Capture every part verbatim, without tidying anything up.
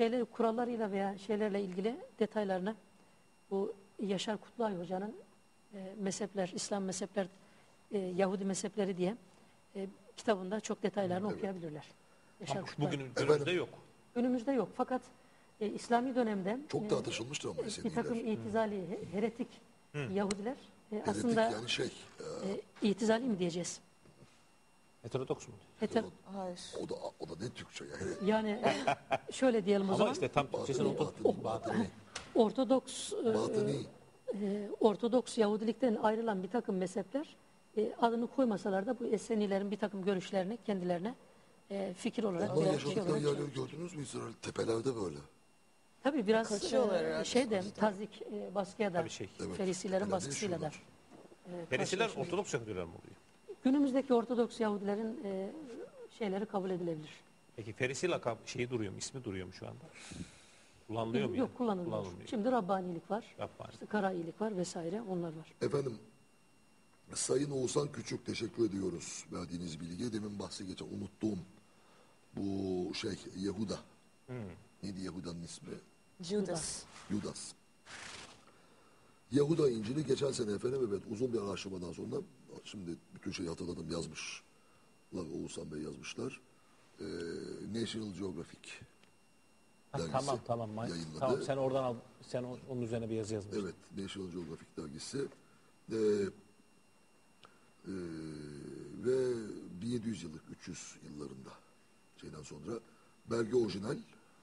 şeyler, kurallarıyla veya şeylerle ilgili detaylarını bu Yaşar Kutluay Hoca'nın e, mezhepler, İslam mezhepler, e, Yahudi mezhepleri diye e, kitabında çok detaylarını Evet. okuyabilirler. Yaşar Ama Kutluay. bugün günümüzde yok. Günümüzde yok. Fakat e, İslami dönemde Çok e, tartışılmıştır ama bir Eseniler. takım itizali, he- heretik Yahudiler e, Heretik aslında yani şey, e, e, itizali mi diyeceğiz? Heterodoks mu? Heter, Hayır. o da o da ne Türkçe ya. Hele- yani e, şöyle diyelim o Ama zaman. işte tam Türkçesini Batıni, oturttuk. batıni, Ortodoks e, batıni. e, Ortodoks Yahudilikten ayrılan bir takım mezhepler e, adını koymasalar da bu Essenilerin bir takım görüşlerini kendilerine e, fikir olarak Onlar veya şey yaşadıkları olarak yerleri gördünüz mü İsrail? Tepelerde böyle. tabii biraz Kaçıyorlar e, herhalde şeyde sonuçta. tazik e, baskıya da Tabii şey. Evet, Ferisilerin tepelerde baskısıyla da yaşıyorlar. e, Perisiler karşılaşılıyor. Ortodoks Yahudiler mi oluyor? Günümüzdeki Ortodoks Yahudilerin e, şeyleri kabul edilebilir. Peki Ferisi lakabı şeyi duruyor mu? İsmi duruyor mu şu anda? Kullanılıyor mu? Yok yani? kullanılmıyor. Kullanılmıyor. Şimdi Rabbanilik var, Rabbani. işte Karailik var vesaire onlar var. Efendim, Sayın Oğuzhan Küçük teşekkür ediyoruz verdiğiniz bilgiye. Demin bahsi geçen unuttuğum bu şey Yehuda. Neydi Yahuda'nın ismi? Judas. Yudas. Yahuda İncil'i geçen sene efendim evet uzun bir araştırmadan sonra şimdi bütün şeyi hatırladım yazmışlar. Oğuzhan Bey yazmışlar. Ee, National Geographic Ha, dergisi tamam tamam. May- yayınladı. Tamam sen oradan al. Sen o- onun üzerine bir yazı yazmışsın. Evet, National Geographic dergisi. Ee, e, ve bin yedi yüz yıllık, üç yüz yıllarında şeyden sonra belge orijinal,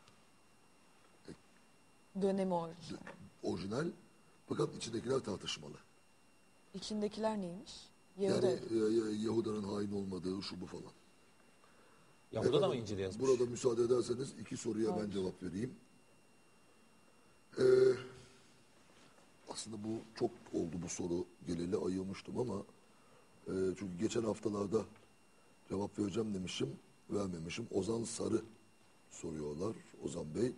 Dönemi orijinal. orijinal fakat içindekiler tartışmalı. İçindekiler neymiş? Yahuda. Yani e, Yahuda'nın hain olmadığı şu bu falan. Yahuda da mı Efendim, İncil'i yazmış? Burada müsaade ederseniz iki soruya ben cevap vereyim. Ee, aslında bu çok oldu bu soru geleli ayırmıştım ama e, çünkü geçen haftalarda cevap vereceğim demişim, vermemişim. Ozan Sarı soruyorlar, Ozan Bey.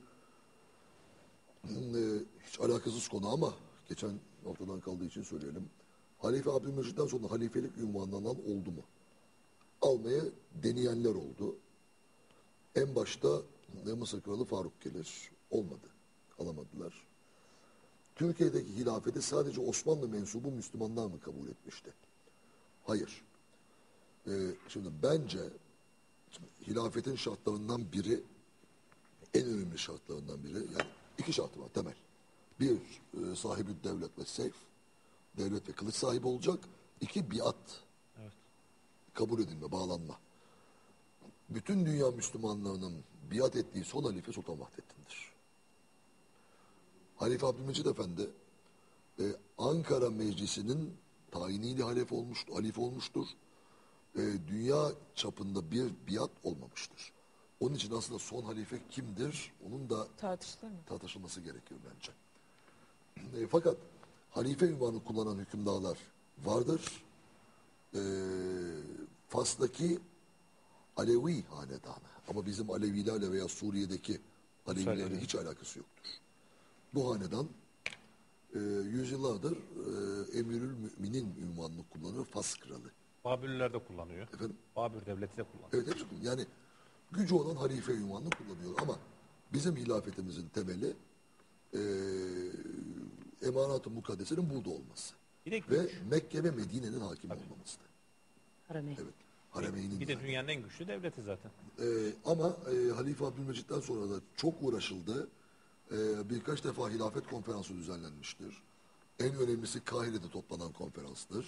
Ee, hiç alakasız konu ama geçen haftadan kaldığı için söyleyelim. Halife Abdülmecit'ten sonra halifelik ünvanlanan oldu mu? Almaya deneyenler oldu. En başta Mısır Kralı Faruk gelir. Olmadı. Alamadılar. Türkiye'deki hilafeti sadece Osmanlı mensubu Müslümanlar mı kabul etmişti? Hayır. Ee, şimdi bence şimdi hilafetin şartlarından biri, en önemli şartlarından biri, yani iki şartı var temel. Bir, e, sahibi devlet ve seyf, devlet ve kılıç sahibi olacak. İki, biat. Evet. Kabul edilme, bağlanma. Bütün dünya Müslümanlarının biat ettiği son halife Sultan Vahdettin'dir. Halife Abdülmecid Efendi e, Ankara Meclisi'nin tayiniyle halife, olmuştur, halife olmuştur. E, dünya çapında bir biat olmamıştır. Onun için aslında son halife kimdir? Onun da Tartışılır mı? tartışılması gerekiyor bence. E, fakat halife ünvanı kullanan hükümdarlar vardır. E, Fas'taki Alevi hanedanı ama bizim Alevilerle veya Suriye'deki Alevilerle Söyle. hiç alakası yoktur. Bu hanedan e, yüzyıllardır e, Emirül Müminin ünvanını kullanır, Fas kralı. Babürlüler de kullanıyor. Efendim? Babür devleti de kullanıyor. Evet, hepsi kullanıyor. Yani gücü olan halife ünvanını kullanıyor ama bizim hilafetimizin temeli e, emanat-ı mukaddesenin burada olması. Bir de güç. Ve Mekke ve Medine'nin hakim olmamasıdır. Harameyn. Evet. Haremeynin Bir de yani. dünyanın en güçlü devleti zaten. Ee, ama e, Halife Abdülmecit'ten sonra da çok uğraşıldı. Ee, birkaç defa hilafet konferansı düzenlenmiştir. En önemlisi Kahire'de toplanan konferanstır.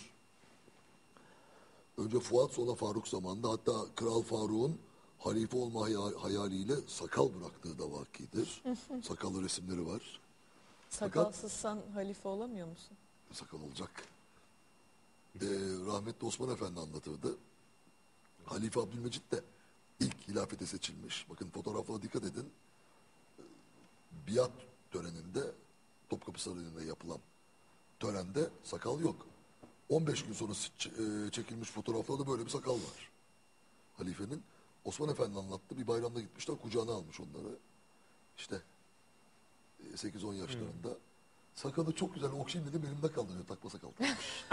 Önce Fuat sonra Faruk zamanında hatta Kral Faruk'un halife olma hayal- hayaliyle sakal bıraktığı da vakidir. Sakallı resimleri var. Sakalsızsan halife olamıyor musun? Sakal olacak. Ee, rahmetli Osman Efendi anlatırdı. Halife Abdülmecit de ilk hilafete seçilmiş. Bakın fotoğraflara dikkat edin. Ee, Biat töreninde Topkapı Sarayı'nda yapılan törende sakal yok. on beş gün sonra ç- e, çekilmiş fotoğraflarda böyle bir sakal var. Halifenin. Osman Efendi anlattı. Bir bayramda gitmişler kucağına almış onları. İşte e, sekiz on yaşlarında. Sakalı çok güzel okşayayım dedim elimde kaldı diyor. Takma sakal takmış.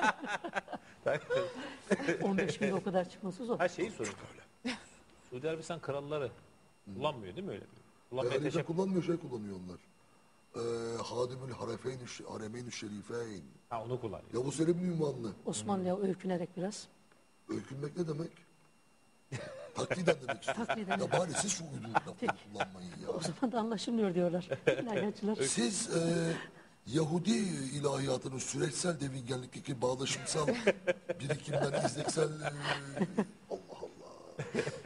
on beş günde o kadar çıkması zor. Ha şeyi sorayım. Suudi Arabistan kralları kullanmıyor değil mi öyle? E, Kullanmaya halife teşekkür. kullanmıyor, şey kullanıyor onlar. E, Hadimül Harefeyn, Haremeyn-i Şerifeyn. Ha onu kullanıyor. Yavuz Selim'in ünvanını. Osmanlı'ya öykünerek biraz. Öykünmek ne demek? Takliden demek istiyor. Takliden. Ya bari siz şu uyduruk lafları kullanmayın ya. O zaman da anlaşılmıyor diyorlar. İlahiyatçılar. Siz e, Yahudi ilahiyatının süreçsel devingenlikteki bağdaşımsal birikimden izleksel... E, Allah Allah.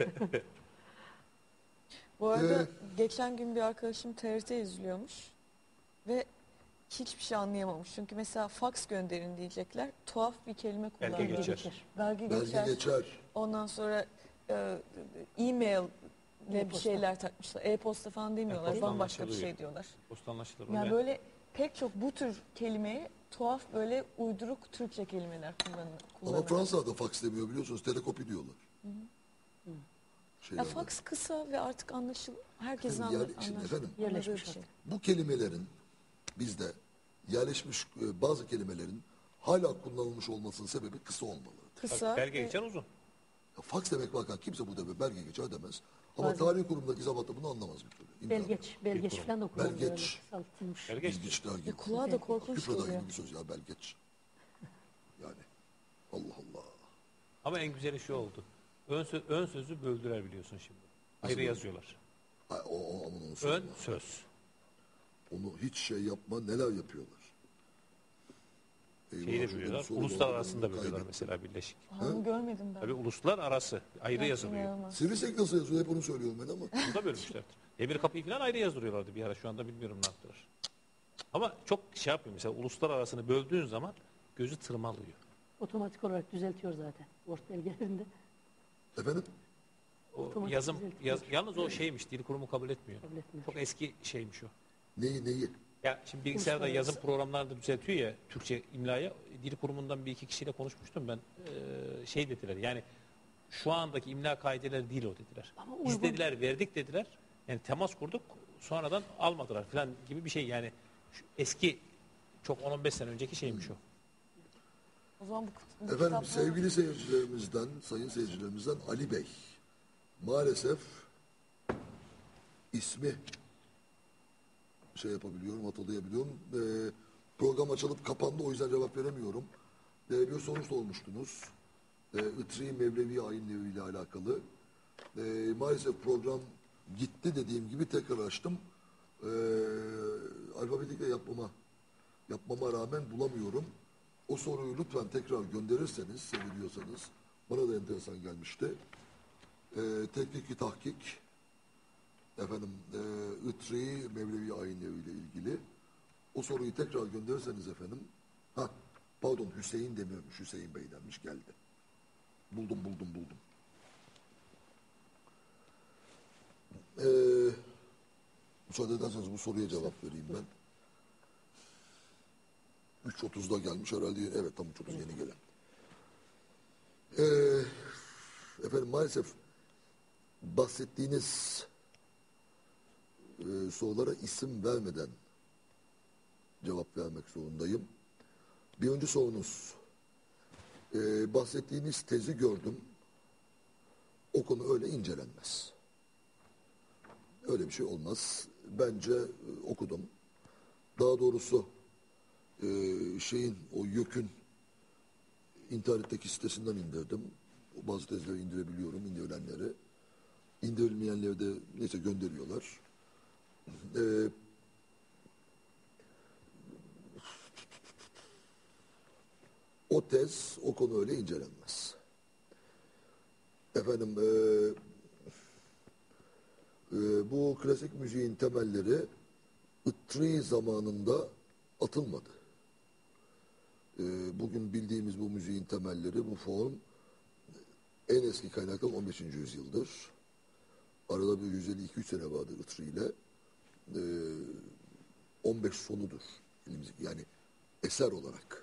Bu arada Ee, geçen gün bir arkadaşım T R T izliyormuş ve hiçbir şey anlayamamış. Çünkü mesela fax gönderin diyecekler. Tuhaf bir kelime Belge kullanıyor. geçer. Belge Belge geçer. geçer. Ondan sonra e, e-mail ve bir E-posta. şeyler takmışlar. E-posta falan demiyorlar. E-posta Bambaşka bir anlaşılıyor. şey diyorlar. Posta anlaşılır. Yani Yani böyle pek çok bu tür kelimeye tuhaf böyle uyduruk Türkçe kelimeler kullanıyor. Ama kullanıyor. Fransa'da fax demiyor biliyorsunuz. Telekopi diyorlar. Ya Şeylerde. fax kısa ve artık anlaşıl herkesin Efendim, anla, yani şimdi anlaş- efendim, anladığı bir Yerleşmiş şey. Bu kelimelerin bizde yerleşmiş e, bazı kelimelerin hala kullanılmış olmasının sebebi kısa olmalı. Kısa belge ve- geçer uzun. Ya, fax demek bakın kimse bu demek belge geçer demez. Ama Bazen- tarih kurumundaki zabatta bunu anlamaz bir türlü. İmza. Belgeç, belgeç kurum. falan da kullanılıyor. öyle Belgeç. kısaltılmış. Belge geçti. İlginçler gibi. E, kulağa da korkunç Küfreder geliyor. gibi bir söz ya belgeç. Yani Allah Allah. Ama en güzeli şu oldu. Ön, sö- ön sözü böldüler biliyorsun şimdi. Ayrı Nasıl? yazıyorlar. Ay, o, o, aman onu Ön söyleme. söz. Onu hiç şey yapma neler yapıyorlar. Eyvah, Şeyi de şurada bir bölüyorlar. soru Uluslar var, arasında bunu bölüyorlar kaybettim. mesela birleşik. Ha, onu görmedim ben. Tabii uluslar arası ayrı Ya, yazılıyor. inanılmaz. Sivrisinek nasıl yazıyor hep onu söylüyorum ben ama. Bunu da bölmüşler. Demir kapıyı falan ayrı yazdırıyorlardı bir ara. Şu anda bilmiyorum ne yaptılar. Ama çok şey yapıyor mesela uluslar arasını böldüğün zaman gözü tırmalıyor. Otomatik olarak düzeltiyor zaten. Word belgelerinde. Efendim? O Otomatik yazım düzeltiyor. yaz, yalnız o şeymiş dil kurumu kabul etmiyor. Kabul etmiyor. Çok eski şeymiş o. Neyi neyi? Ya şimdi bilgisayarda Uluslararası. yazım programlarında düzeltiyor ya Türkçe imlaya. Dil kurumundan bir iki kişiyle konuşmuştum ben. Ee, şey dediler yani şu andaki imla kaideleri değil o dediler. Ama Biz uygun- dediler verdik dediler. Yani temas kurduk sonradan almadılar falan gibi bir şey yani. Şu eski çok on on beş sene önceki şeymiş o. O zaman bu, bu Efendim kitaplar- sevgili seyircilerimizden, sayın seyircilerimizden Ali Bey. Maalesef ismi şey yapabiliyorum, hatırlayabiliyorum. Ee, program açılıp kapandı o yüzden cevap veremiyorum. Ee, bir soru sormuştunuz. Ee, Itri Mevlevi ayinleri ile alakalı. Ee, maalesef program gitti dediğim gibi tekrar açtım. Ee, alfabetikle yapmama yapmama rağmen bulamıyorum. O soruyu lütfen tekrar gönderirseniz, seviyorsanız, bana da enteresan gelmişti. Ee, teknik tahkik, efendim, e, Itri Mevlevi ayinleri ile ilgili. O soruyu tekrar gönderirseniz efendim, ha pardon Hüseyin demiyormuş, Hüseyin Bey denmiş, geldi. Buldum, buldum, buldum. Ee, müsaade ederseniz bu soruya cevap vereyim ben. üç otuzda gelmiş herhalde. Evet tam üç otuz yeni gelen. Ee, efendim maalesef bahsettiğiniz e, sorulara isim vermeden cevap vermek zorundayım. Birinci sorunuz. Ee, bahsettiğiniz tezi gördüm. O konu öyle incelenmez. Öyle bir şey olmaz. Bence e, okudum. Daha doğrusu e, şeyin, o YÖK'ün internetteki sitesinden indirdim. Bazı tezleri indirebiliyorum, indirilenleri. İndirilmeyenleri de neyse gönderiyorlar. E, o tez, o konu öyle incelenmez. Efendim, e, e, bu klasik müziğin temelleri Itri zamanında atılmadı. E, bugün bildiğimiz bu müziğin temelleri, bu form en eski kaynaklar on beşinci yüzyıldır. Arada bir yüz elli iki yüz sene vardır Itri ile. E, on beş sonudur. Yani eser olarak.